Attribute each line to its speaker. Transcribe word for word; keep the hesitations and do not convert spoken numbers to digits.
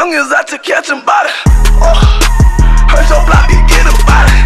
Speaker 1: Young as I to catch him body. Oh, hurt your block, you get him body.